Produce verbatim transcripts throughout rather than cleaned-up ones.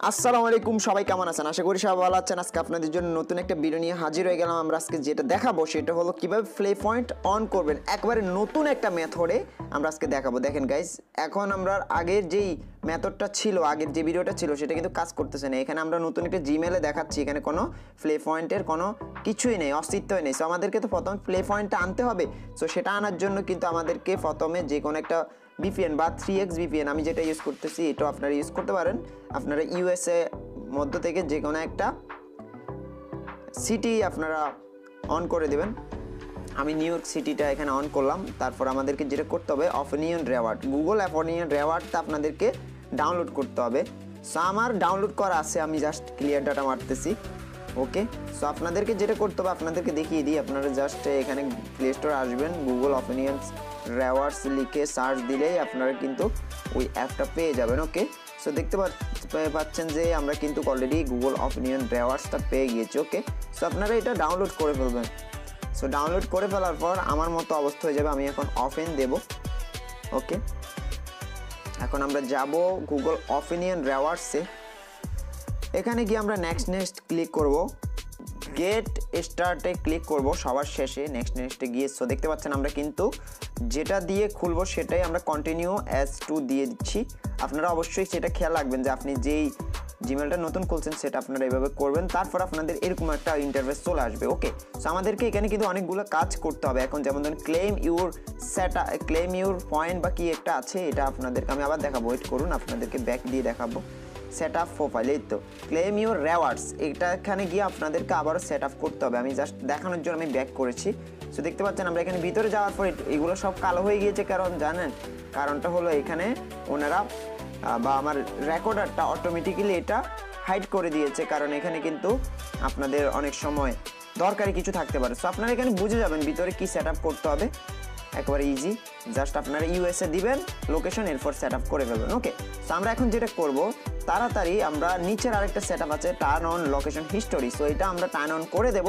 আসসালামু আলাইকুম সবাই কেমন আছেন আশা করি সবাই ভালো আছেন আজকে আপনাদের জন্য নতুন একটা ভিডিও নিয়ে হাজির হয়ে গেলাম আমরা আজকে যেটা দেখাবো সেটা হলো কিভাবে প্লে পয়েন্ট অন করবেন একবারে নতুন একটা মেথডে আমরা আজকে দেখাবো দেখেন গাইস এখন আমরা আগের যেই মেথডটা ছিল আগের যে ভিডিওটা ছিল সেটা কিন্তু কাজ করতেছে না এখানে আমরা নতুন একটা জিমেইলে দেখাচ্ছি এখানে কোনো প্লে পয়েন্টের কোনো কিছুই নেই অস্তিত্বই নেই সো আমাদেরকে তো প্রথমে প্লে পয়েন্টটা আনতে হবে সো সেটা আনার জন্য কিন্তু আমাদেরকে প্রথমে যে কোনো একটা ভিপিএন বা থ্রি এক্স ভিপিএন আমি যেটা ইউজ করতেছি এটা আপনারা ইউজ করতে পারেন আপনারা ইউএসএ মধ্য থেকে যে কোনো একটা সিটি আপনারা অন করে দেবেন আমি নিউ ইয়র্ক সিটিটা এখানে অন করলাম তারপর আমাদেরকে যেটা করতে হবে অফিনিয়ন রেওয়ার্ড গুগল অফিনিয়ন রেওয়ার্ডটা আপনাদেরকে ডাউনলোড করতে হবে সো আমার ডাউনলোড করা আছে আমি জাস্ট ক্লিয়ার ডাটা মারতেছি ওকে সো আপনাদেরকে যেটা করতে হবে আপনাদেরকে দেখিয়ে দিই আপনারা জাস্ট এখানে প্লে স্টোরে আসবেন গুগল অফিনিয়ন রেওয়ার্ডস লিখে সার্চ দিলেই আপনারা কিন্তু ওই অ্যাপটা পেয়ে যাবেন ওকে সো দেখতে পাচ্ছেন যে আমরা কিন্তু অলরেডি গুগল অপিনিয়ন রেওয়ার্ডসটা পেয়ে গিয়েছি ওকে সো আপনারা এটা ডাউনলোড করে ফেলবেন সো ডাউনলোড করে ফেলার পর আমার মতো অবস্থা হয়ে যাবে আমি এখন অফেন দেব ওকে এখন আমরা যাব গুগল অপিনিয়ন রেওয়ার্ডসে এখানে গিয়ে আমরা নেক্সট নেক্সট ক্লিক করব গেট স্টার্টে ক্লিক করব সবার শেষে নেক্সট নেক্সটে গিয়ে সো দেখতে পাচ্ছেন আমরা কিন্তু যেটা দিয়ে খুলবো সেটাই আমরা কন্টিনিউ অ্যাজ টু দিয়ে দিচ্ছি আপনারা অবশ্যই সেটা খেয়াল রাখবেন যে আপনি যেই জিমেলটা নতুন খুলছেন সেটা আপনারা এইভাবে করবেন তারপর আপনাদের এরকম একটা ইন্টারফেস চলে আসবে ওকে সো আমাদেরকে এখানে কিন্তু অনেকগুলো কাজ করতে হবে এখন যেমন ধরুন claim your set claim your point বা কি একটা আছে এটা আপনাদেরকে আমি আবার দেখাবো ওয়েট করুন আপনাদেরকে ব্যাক দিয়ে দেখাবো সেট আপ প্রোফাইল এই তো ক্লেম ইউর রেওয়ার্ডস এটা এখানে গিয়ে আপনাদেরকে আবারও সেট আপ করতে হবে আমি জাস্ট দেখানোর জন্য আমি ব্যাক করেছি সো দেখতে পাচ্ছেন আমরা এখানে ভিতরে যাওয়ার পর এগুলো সব কালো হয়ে গিয়েছে কারণ জানেন কারণটা হলো এখানে ওনারা বা আমার রেকর্ডারটা অটোমেটিক্যালি এটা হাইড করে দিয়েছে কারণ এখানে কিন্তু আপনাদের অনেক সময় দরকারি কিছু থাকতে পারে সো আপনারা এখানে বুঝে যাবেন ভিতরে কি সেট আপ করতে হবে একবারে ইজি জাস্ট আপনারা ইউএসএ দিবেন লোকেশন এরপর সেট আপ করে ফেলবেন ওকে সো আমরা এখন যেটা করব তাড়াতাড়ি আমরা নিচের আরেকটা সেট আপ আছে turn on location history so এটা আমরা টার্ন অন করে দেব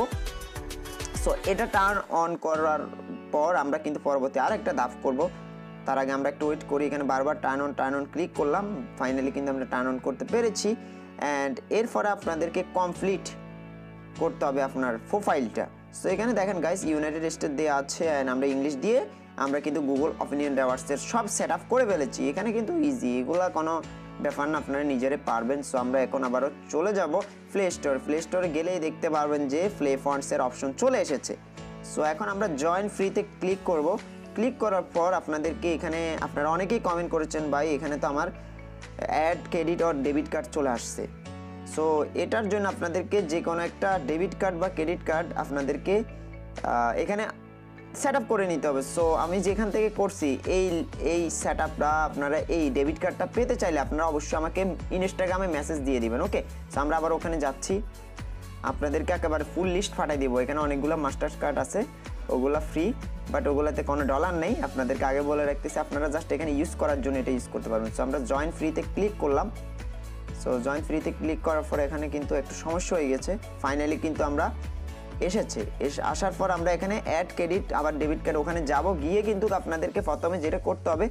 সো এটা টার্ন অন করার পর আমরা কিন্তু পরবর্তী আরেকটা ধাপ করব তার আগে আমরা একটু ওয়েট করি এখানে বারবার turn on turn on click করলাম ফাইনালি কিন্তু আমরা টার্ন অন করতে পেরেছি অ্যান্ড এরপরে আপনাদেরকে কমপ্লিট করতে হবে আপনার প্রোফাইলটা সো এখানে দেখেন গাইস ইউনাইটেড স্টেট দেওয়া আছে অ্যান্ড আমরা ইংলিশ দিয়ে আমরা কিন্তু গুগল অপিনিয়ন রেওয়ার্ডসের সব সেট আপ করে ফেলেছি এখানে কিন্তু ইজি এগুলা কোনো ব্যাপার না আপনারা নিজেরাই পারবেন সো আমরা এখন আবারও চলে যাব প্লে স্টোর প্লে স্টোরে গেলেই দেখতে পারবেন যে প্লে ফন্টসের অপশন চলে এসেছে সো এখন আমরা জয়েন ফ্রিতে ক্লিক করব ক্লিক করার পর আপনাদেরকে এখানে আপনারা অনেকেই কমেন্ট করেছেন ভাই এখানে তো আমার add credit or debit card চলে আসছে সো এটার জন্য আপনাদেরকে যে কোনো একটা ডেবিট কার্ড বা ক্রেডিট কার্ড আপনাদেরকে এখানে সেট আপ করে নিতে হবে সো আমি যেখান থেকে করছি এই এই সেট আপটা আপনারা এই ডেবিট কার্ডটা পেতে চাইলে আপনারা অবশ্যই আমাকে ইনস্টাগ্রামে মেসেজ দিয়ে দিবেন ওকে সো আমরা আবার ওখানে যাচ্ছি আপনাদেরকে একেবারে ফুল লিস্ট পাঠিয়ে দিব এখানে অনেকগুলো মাস্টার কার্ড আছে ওগুলো ফ্রি বাট ওগুলোতে কোনো ডলার নেই আপনাদেরকে আগে বলে রাখতেছি আপনারা জাস্ট এখানে ইউজ করার জন্য এটা ইউজ করতে পারবেন সো আমরা জয়েন ফ্রিতে ক্লিক করলাম সো জয়েন ফ্রিতে ক্লিক করার পর এখানে কিন্তু একটু সমস্যা হয়ে গেছে ফাইনালি কিন্তু আমরা এসেছে এসে আসার পর আমরা এখানে অ্যাড ক্রেডিট আবার ডেবিট কার্ড ওখানে যাব গিয়ে কিন্তু আপনাদেরকে প্রথমে যেটা করতে হবে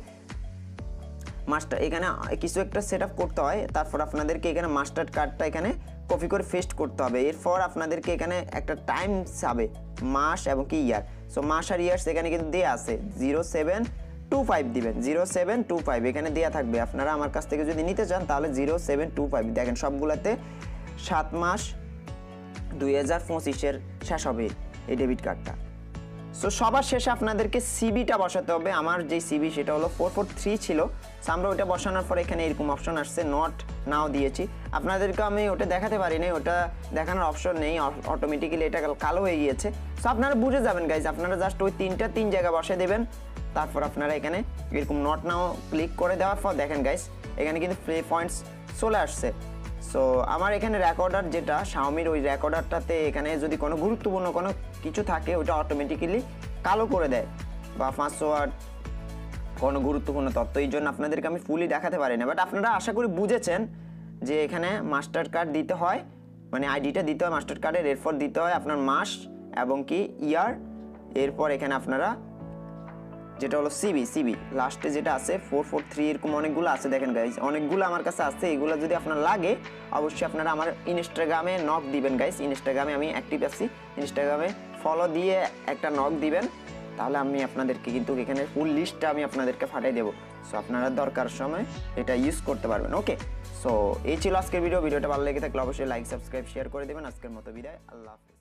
মাস্টার এখানে কিছু একটা সেট আপ করতে হয় তারপর আপনাদেরকে এখানে মাস্টার কার্ডটা এখানে কপি করে পেস্ট করতে হবে এরপর আপনাদেরকে এখানে একটা টাইম যাবে মাস এবং কি ইয়ার সো মাস আর ইয়ার্স এখানে কিন্তু দেওয়া আছে জিরো সেভেন টু ফাইভ দিবেন জিরো সেভেন টু ফাইভ এখানে দেওয়া থাকবে আপনারা আমার কাছ থেকে যদি নিতে চান তাহলে জিরো সেভেন টু ফাইভ দেখেন সবগুলোতে সাত মাস দুই হাজার পঁচিশের শেষ হবে এই ডেবিট কার্ডটা সো সবার শেষে আপনাদেরকে সিবিটা বসাতে হবে আমার যে সিবি সেটা হলো ফোর ফোর থ্রি ছিল সো আমরা ওটা বসানোর পর এখানে এরকম অপশন আসছে নট নাও দিয়েছি আপনাদেরকে আমি ওটা দেখাতে পারি নাই ওটা দেখানোর অপশন নেই অটোমেটিক্যালি এটা কালো হয়ে গিয়েছে সো আপনারা বুঝে যাবেন গাইজ আপনারা জাস্ট ওই তিনটা তিন জায়গা বসে দেবেন তারপর আপনারা এখানে এরকম নট নাও ক্লিক করে দেওয়ার পর দেখেন গাইজ এখানে কিন্তু প্লে পয়েন্টস চলে আসছে সো আমার এখানে রেকর্ডার যেটা শাওমির ওই রেকর্ডারটাতে এখানে যদি কোনো গুরুত্বপূর্ণ কোনো কিছু থাকে ওটা অটোমেটিক্যালি কালো করে দেয় বা পাসওয়ার্ড কোনো গুরুত্বপূর্ণ তথ্য এই জন্য আপনাদেরকে আমি ফুলি দেখাতে পারি না বাট আপনারা আশা করি বুঝেছেন যে এখানে মাস্টার কার্ড দিতে হয় মানে আইডিটা দিতে হয় মাস্টার কার্ডের এরপর দিতে হয় আপনার মাস এবং কি ইয়ার এরপর এখানে আপনারা যেটা হলো সিবি সিবি লাস্টে যেটা আছে ফোর ফোর থ্রি এরকম অনেকগুলো আছে দেখেন গাইজ, অনেকগুলো আমার কাছে আছে। এগুলো যদি আপনার লাগে অবশ্যই আপনারা আমার ইনস্টাগ্রামে নক দিবেন গাইজ, ইনস্টাগ্রামে আমি অ্যাক্টিভ আছি, ইনস্টাগ্রামে ফলো দিয়ে একটা নক দিবেন, তাহলে আমি আপনাদেরকে কিন্তু এখানে ফুল লিস্টটা আমি আপনাদেরকে পাঠিয়ে দেবো। সো আপনারা দরকার সময় এটা ইউজ করতে পারবেন। ওকে, সো এই ছিল আজকের ভিডিও। ভিডিওটা ভালো লেগে থাকলে অবশ্যই লাইক সাবস্ক্রাইব শেয়ার করে দেবেন। আজকের মতো বিদায়, আল্লাহ হাফেজ।